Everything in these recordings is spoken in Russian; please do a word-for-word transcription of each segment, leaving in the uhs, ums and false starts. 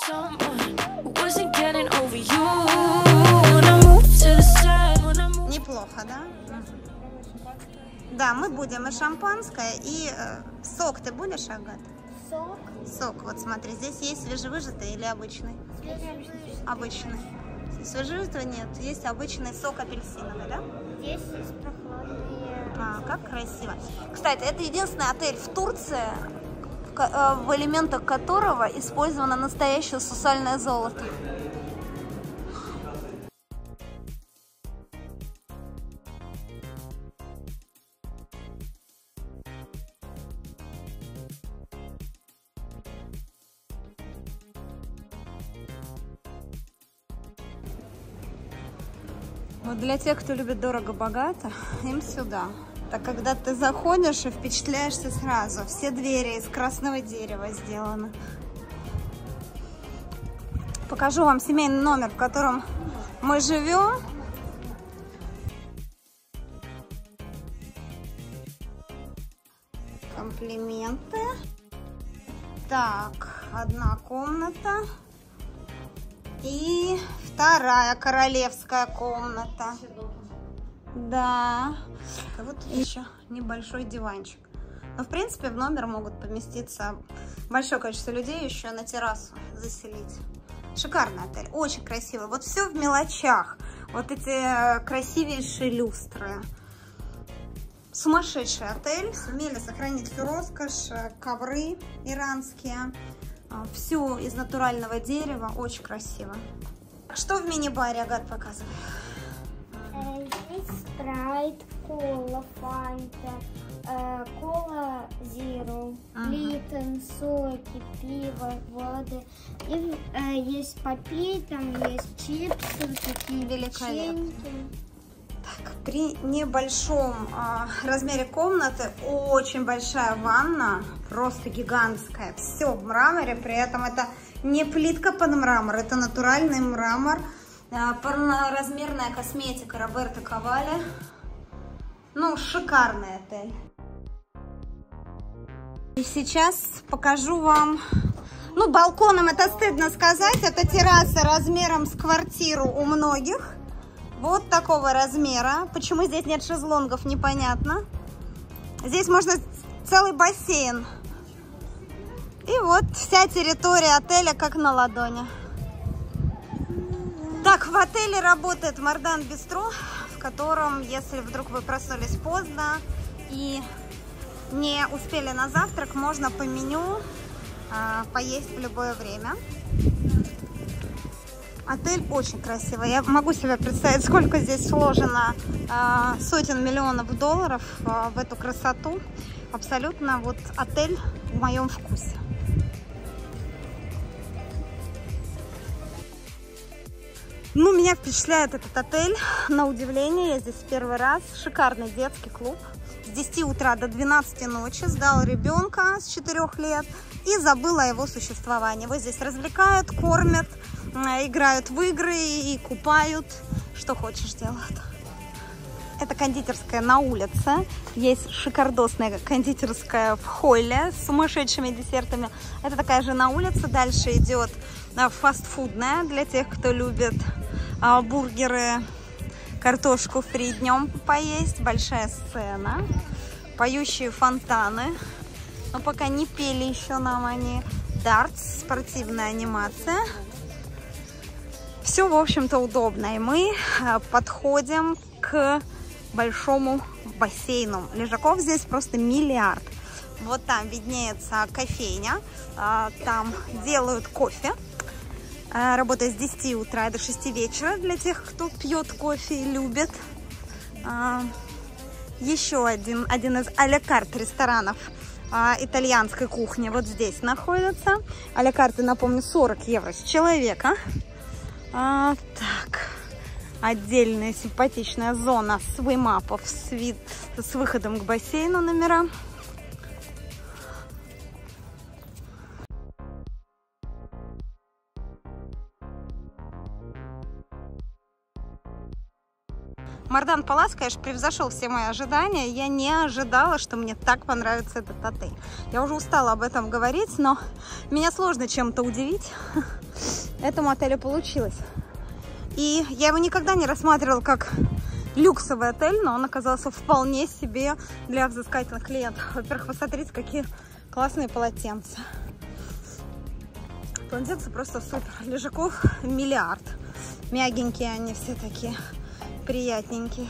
Неплохо, да? Да, мы будем и шампанское, и э, сок ты будешь, Агат? Сок. Сок, вот смотри, здесь есть свежевыжатый или обычный? Обычный. Свежевыжатого нет, есть обычный сок апельсиновый, да? Здесь есть прохладные. А, как красиво. Кстати, это единственный отель в Турции, в элементах которого использовано настоящее сусальное золото. Вот для тех, кто любит дорого-богато, им сюда. Так когда ты заходишь и впечатляешься сразу. Все двери из красного дерева сделаны. Покажу вам семейный номер, в котором мы живем. Комплименты. Так, одна комната. И вторая королевская комната. Да. А вот еще небольшой диванчик. Но в принципе в номер могут поместиться большое количество людей, еще на террасу заселить. Шикарный отель, очень красивый. Вот все в мелочах. Вот эти красивейшие люстры. Сумасшедший отель. Сумели сохранить всю роскошь, ковры иранские. Все из натурального дерева, очень красиво. Что в мини-баре, Агат, показывай? Здесь спрайт, кола, фанта, э, кола зиро, ага. Липтон, соки, пиво, воды. И э, есть попить, там есть чипсы, такие печеньки. Так, при небольшом э, размере комнаты очень большая ванна, просто гигантская. Все в мраморе, при этом это не плитка под мрамор, это натуральный мрамор. Э, полноразмерная косметика Роберто Кавалли. Ну, шикарный отель. И сейчас покажу вам, ну, балконом это стыдно сказать, это терраса размером с квартиру у многих. Вот такого размера. Почему здесь нет шезлонгов, непонятно. Здесь можно целый бассейн. И вот вся территория отеля как на ладони. Так, в отеле работает Мардан Бистро, в котором, если вдруг вы проснулись поздно и не успели на завтрак, можно по меню э, поесть в любое время. Отель очень красивый. Я могу себе представить, сколько здесь вложено э, сотен миллионов долларов э, в эту красоту. Абсолютно вот отель в моем вкусе. Ну, меня впечатляет этот отель, на удивление. Я здесь в первый раз. Шикарный детский клуб. С десяти утра до двенадцати ночи сдал ребенка с четырёх лет и забыл о его существовании. Его здесь развлекают, кормят, играют в игры и купают. Что хочешь делают. Это кондитерская на улице. Есть шикардосная кондитерская в холле с сумасшедшими десертами. Это такая же на улице. Дальше идет фастфудная для тех, кто любит бургеры, картошку фри днем поесть. Большая сцена. Поющие фонтаны. Но пока не пели еще нам они. Дартс, спортивная анимация. Все, в общем-то, удобно. И мы подходим к большому бассейну. Лежаков здесь просто миллиард. Вот там виднеется кофейня. Там делают кофе. Работает с десяти утра до шести вечера для тех, кто пьет кофе и любит. Еще один, один из а-ля карт ресторанов итальянской кухни вот здесь находится. А-ля карты, напомню, сорок евро с человека. А, так, отдельная симпатичная зона свимапов с, вид, с выходом к бассейну номера. Мардан Палас, конечно, превзошел все мои ожидания. Я не ожидала, что мне так понравится этот отель. Я уже устала об этом говорить, но меня сложно чем-то удивить. Этому отелю получилось. И я его никогда не рассматривала как люксовый отель, но он оказался вполне себе для взыскательных клиентов. Во-первых, посмотрите, какие классные полотенца. Полотенца просто супер. Лежаков миллиард. Мягенькие они все такие, приятненькие.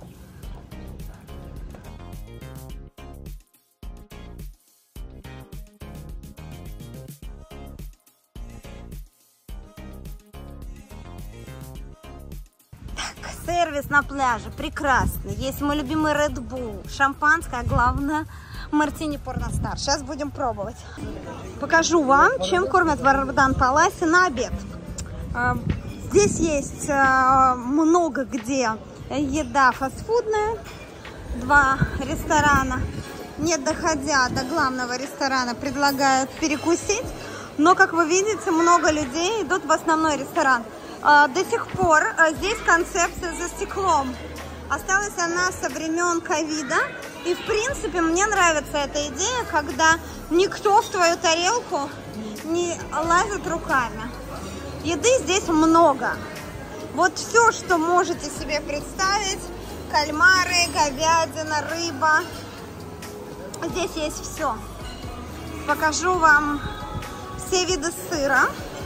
Сервис на пляже прекрасный. Есть мой любимый Red Bull, шампанское, а главное мартини порностар. Сейчас будем пробовать. Покажу вам, чем кормят в Мардан Паласе на обед. Здесь есть много где еда фастфудная. Два ресторана, не доходя до главного ресторана, предлагают перекусить. Но, как вы видите, много людей идут в основной ресторан. До сих пор здесь концепция за стеклом. Осталась она со времен ковида. И, в принципе, мне нравится эта идея, когда никто в твою тарелку не лазит руками. Еды здесь много. Вот все, что можете себе представить. Кальмары, говядина, рыба. Здесь есть все. Покажу вам все виды сыра.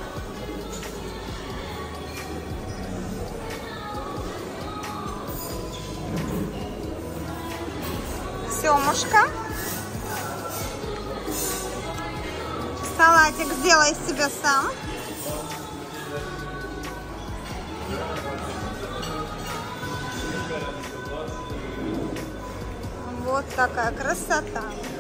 Семушка. Салатик сделай себе сам. Вот такая красота.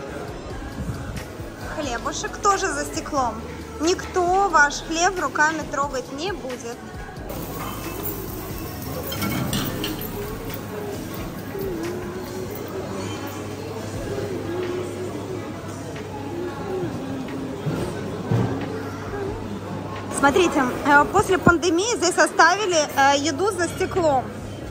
Хлебушек тоже за стеклом. Никто ваш хлеб руками трогать не будет. Смотрите, после пандемии здесь оставили еду за стеклом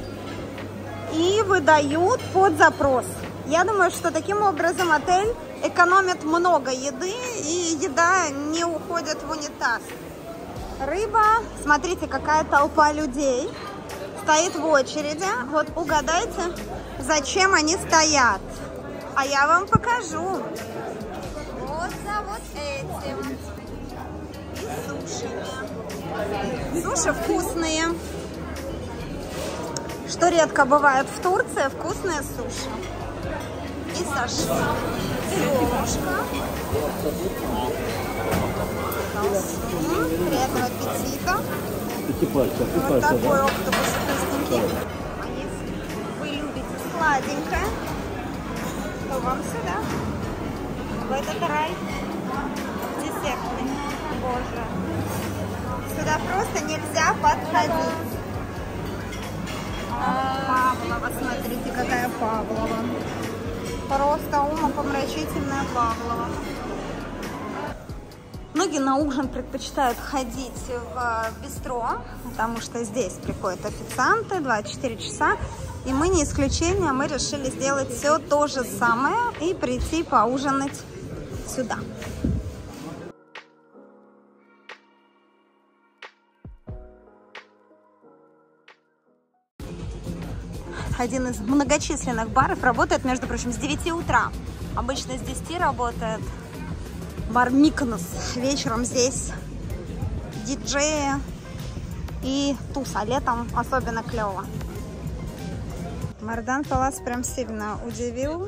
и выдают под запрос. Я думаю, что таким образом отель экономит много еды, и еда не уходит в унитаз. Рыба, смотрите, какая толпа людей стоит в очереди. Вот угадайте, зачем они стоят. А я вам покажу. Вот за вот этим. Суши. Суши вкусные. Что редко бывает в Турции, вкусные суши. И саши. Семушка. Приятного аппетита. Вот такой октопус вкусненький. А если вы любите сладенькое, то вам сюда, в этот рай десертный. Боже. Сюда просто нельзя подходить. Павлова, смотрите, какая Павлова. Просто умопомрачительная Павлова. Многие на ужин предпочитают ходить в бистро, потому что здесь приходят официанты двадцать четыре часа. И мы не исключение, мы решили сделать все то же самое и прийти поужинать сюда. Один из многочисленных баров работает, между прочим, с девяти утра. Обычно с десяти работает бар Миконос. Вечером здесь диджеи и туз, а летом особенно клево. Мардан Палас прям сильно удивил.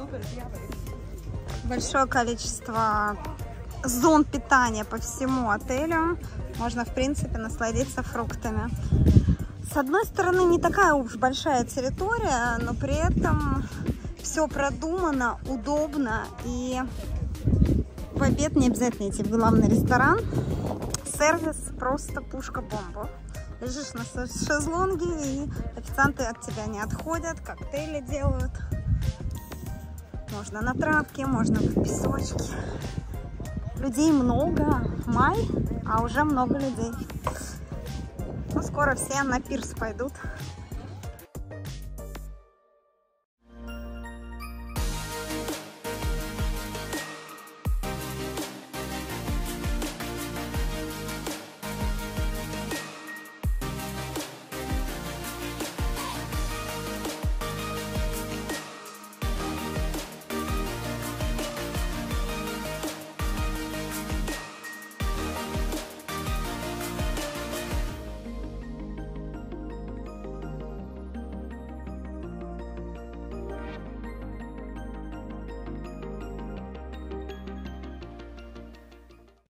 Большое количество зон питания по всему отелю. Можно, в принципе, насладиться фруктами. С одной стороны, не такая уж большая территория, но при этом все продумано, удобно. И в обед не обязательно идти в главный ресторан. Сервис просто пушка-бомба. Лежишь на шезлонге, и официанты от тебя не отходят, коктейли делают. Можно на травке, можно в песочке. Людей много. Май, а уже много людей. Ну, скоро все на пирс пойдут.